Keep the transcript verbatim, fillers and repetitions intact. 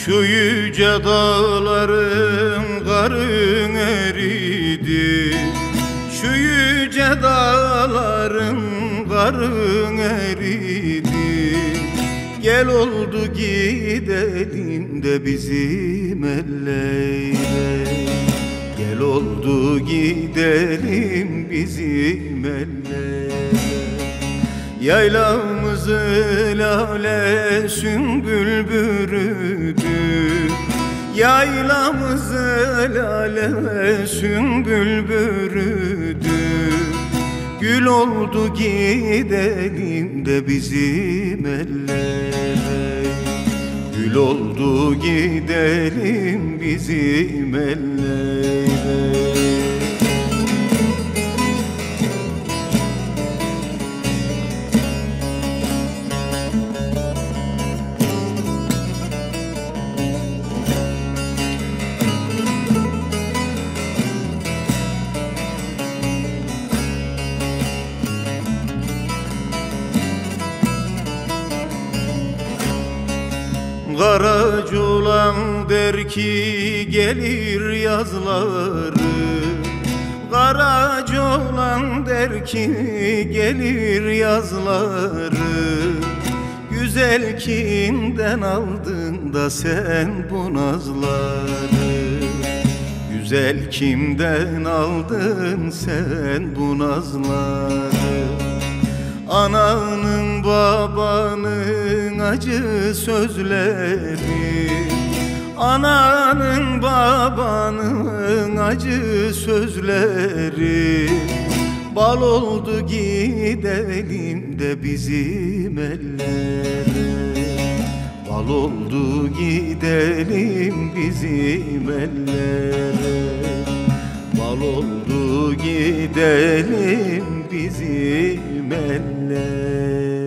Şu yüce dağların karın eridi, şu yüce dağların karın eridi. Gel oldu gidelim de bizim elleyle, gel oldu gidelim bizim elleyle. Yaylamızı lale sümbül bürüdü, yaylamızı lale sümbül bürüdü. Gül oldu gidelim de bizim ellere, gül oldu gidelim bizim ellere. Karacoğlan der ki gelir yazları, Karacoğlan der ki gelir yazları. Güzel kimden aldın da sen bu nazları, güzel kimden aldın sen bu nazları. Ananın babanın acı sözleri, ananın babanın acı sözleri. Bal oldu gidelim de bizim ellere, bal oldu gidelim bizim ellere, bal oldu gidelim bizim ellere.